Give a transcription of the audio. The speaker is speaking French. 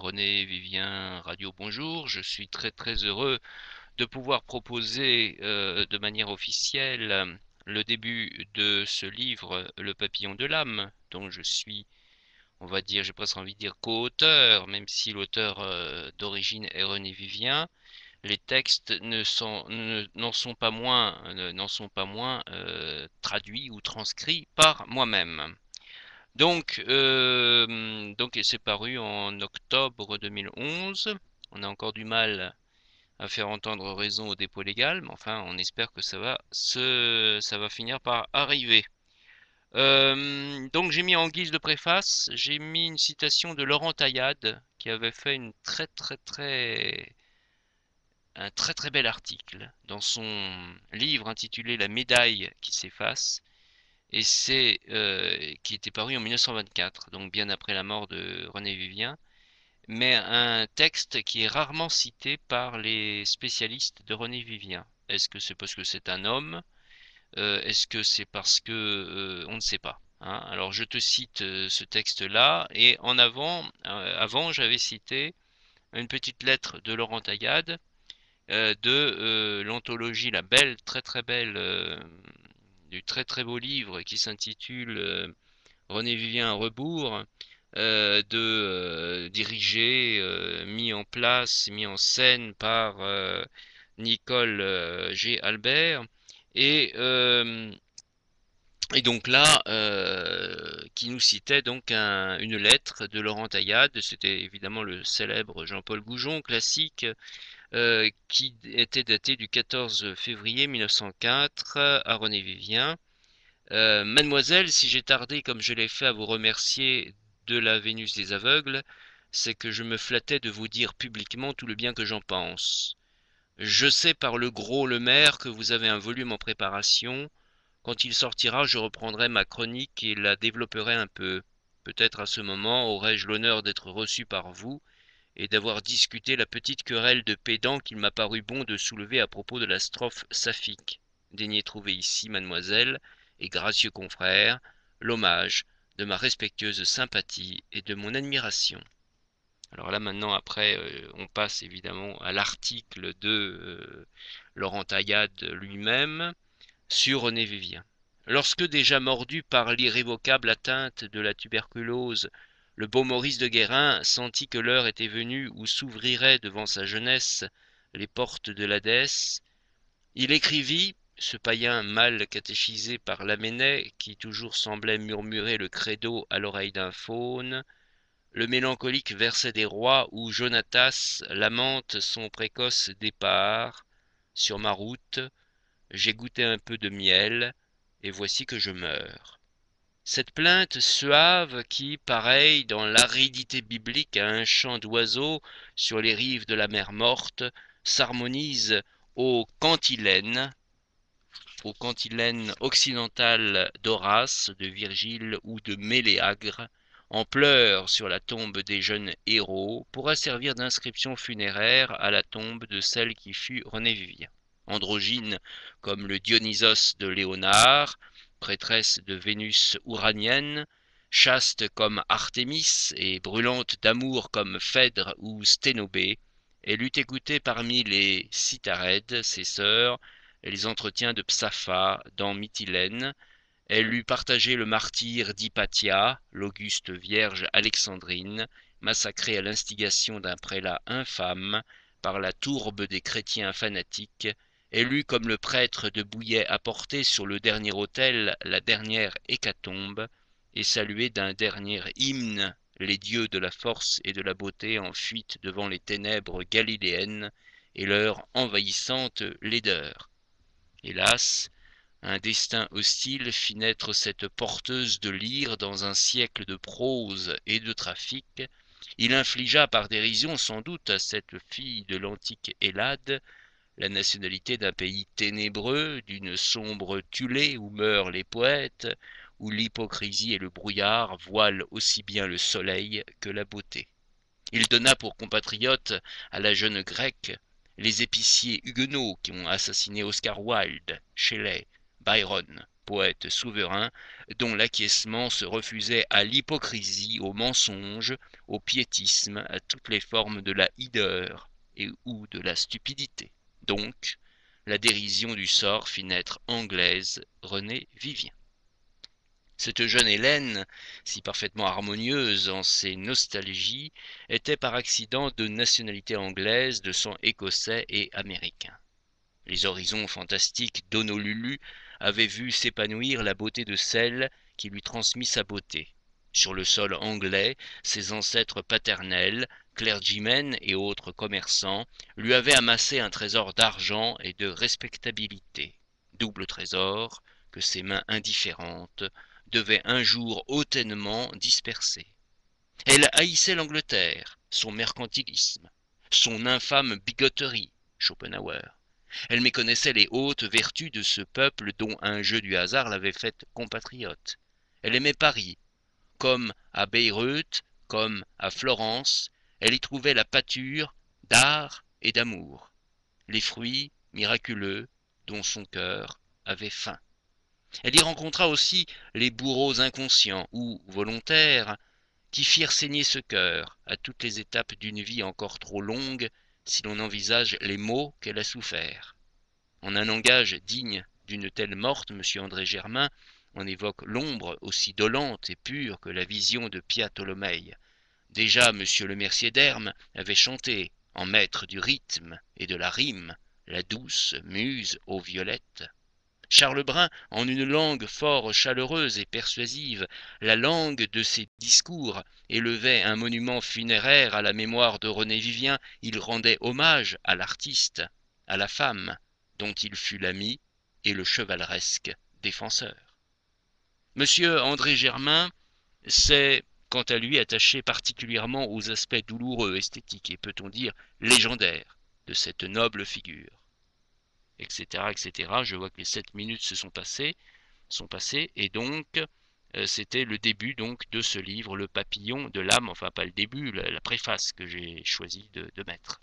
René Vivien Radio, bonjour. Je suis très heureux de pouvoir proposer de manière officielle le début de ce livre, Le Papillon de l'âme, dont je suis, on va dire, j'ai presque envie de dire co-auteur, même si l'auteur d'origine est René Vivien. Les textes n'en sont pas moins, traduits ou transcrits par moi-même. Donc c'est paru en octobre 2011. On a encore du mal à faire entendre raison au dépôt légal, mais enfin, on espère que ça va finir par arriver. Donc j'ai mis en guise de préface, j'ai mis une citation de Laurent Taillade, qui avait fait un très bel article dans son livre intitulé La médaille qui s'efface, et qui était paru en 1924, donc bien après la mort de René Vivien, mais un texte qui est rarement cité par les spécialistes de René Vivien. Est-ce que c'est parce que c'est un homme? Est-ce que c'est parce que on ne sait pas, hein. Alors je te cite ce texte-là, et avant j'avais cité une petite lettre de Laurent Taillade de l'anthologie La Belle, très belle, du très beau livre qui s'intitule René Vivien à rebours, dirigé, mis en place, mis en scène par Nicole G. Albert, et, euh, et donc là, qui nous citait donc une lettre de Laurent Taillade, c'était évidemment le célèbre Jean-Paul Goujon, classique, qui était daté du 14 février 1904 à René Vivien. Mademoiselle, si j'ai tardé comme je l'ai fait à vous remercier de la Vénus des aveugles, c'est que je me flattais de vous dire publiquement tout le bien que j'en pense. Je sais par le gros le maire que vous avez un volume en préparation. Quand il sortira, je reprendrai ma chronique et la développerai un peu. Peut-être à ce moment aurai-je l'honneur d'être reçu par vous et d'avoir discuté la petite querelle de pédants qu'il m'a paru bon de soulever à propos de la strophe saphique. Daignez trouver ici, mademoiselle, et gracieux confrères, l'hommage de ma respectueuse sympathie et de mon admiration. Alors là maintenant, après, on passe évidemment à l'article de Laurent Taillade lui-même sur René Vivien. Lorsque déjà mordu par l'irrévocable atteinte de la tuberculose, le beau Maurice de Guérin sentit que l'heure était venue où s'ouvriraient devant sa jeunesse les portes de l'Hadès. Il écrivit, ce païen mal catéchisé par Lamennais, qui toujours semblait murmurer le credo à l'oreille d'un faune, le mélancolique verset des rois où Jonatas lamente son précoce départ. Sur ma route, j'ai goûté un peu de miel, et voici que je meurs. Cette plainte suave qui, pareille dans l'aridité biblique à un chant d'oiseau sur les rives de la mer morte, s'harmonise au cantilène occidental d'Horace, de Virgile ou de Méléagre, en pleurs sur la tombe des jeunes héros, pourra servir d'inscription funéraire à la tombe de celle qui fut René Vivien. Androgyne comme le Dionysos de Léonard, prêtresse de Vénus ouranienne, chaste comme Artémis et brûlante d'amour comme Phèdre ou Sténobé, elle eût écouté parmi les Cytharèdes, ses sœurs, les entretiens de Psapha dans Mytilène. Elle eût partagé le martyre d'Hypatia, l'auguste vierge alexandrine, massacrée à l'instigation d'un prélat infâme par la tourbe des chrétiens fanatiques. Elle eût, comme le prêtre de Bouillet, apporté sur le dernier autel la dernière hécatombe, et salué d'un dernier hymne les dieux de la force et de la beauté en fuite devant les ténèbres galiléennes et leur envahissante laideur. Hélas, un destin hostile fit naître cette porteuse de lyre dans un siècle de prose et de trafic. Il infligea par dérision sans doute à cette fille de l'antique Hellade la nationalité d'un pays ténébreux, d'une sombre Thulé où meurent les poètes, où l'hypocrisie et le brouillard voilent aussi bien le soleil que la beauté. Il donna pour compatriotes à la jeune grecque les épiciers huguenots qui ont assassiné Oscar Wilde, Shelley, Byron. poète souverain, dont l'acquiescement se refusait à l'hypocrisie, au mensonge, au piétisme, à toutes les formes de la hideur et ou de la stupidité. Donc, la dérision du sort fit naître anglaise Renée Vivien. Cette jeune Hélène, si parfaitement harmonieuse en ses nostalgies, était par accident de nationalité anglaise, de sang écossais et américain. Les horizons fantastiques d'Honolulu avaient vu s'épanouir la beauté de celle qui lui transmit sa beauté. Sur le sol anglais, ses ancêtres paternels, clergymen et autres commerçants, lui avaient amassé un trésor d'argent et de respectabilité, double trésor que ses mains indifférentes devaient un jour hautainement disperser. Elle haïssait l'Angleterre, son mercantilisme, son infâme bigoterie, Schopenhauer. Elle méconnaissait les hautes vertus de ce peuple dont un jeu du hasard l'avait faite compatriote. Elle aimait Paris, comme à Beyrouth, comme à Florence, elle y trouvait la pâture d'art et d'amour, les fruits miraculeux dont son cœur avait faim. Elle y rencontra aussi les bourreaux inconscients ou volontaires qui firent saigner ce cœur à toutes les étapes d'une vie encore trop longue si l'on envisage les maux qu'elle a soufferts. En un langage digne d'une telle morte, M. André Germain en évoque l'ombre aussi dolente et pure que la vision de Pia Tholomei. Déjà M. Le Mercier d'Hermes avait chanté, en maître du rythme et de la rime, la douce muse aux violettes. Charles Brun, en une langue fort chaleureuse et persuasive, la langue de ses discours, élevait un monument funéraire à la mémoire de Renée Vivien. Il rendait hommage à l'artiste, à la femme, dont il fut l'ami et le chevaleresque défenseur. Monsieur André Germain s'est, quant à lui, attaché particulièrement aux aspects douloureux, esthétiques et, peut-on dire, légendaires de cette noble figure, etc., etc. Je vois que les 7 minutes sont passées, et donc c'était le début donc de ce livre, Le papillon de l'âme, enfin pas le début, la préface que j'ai choisi de mettre.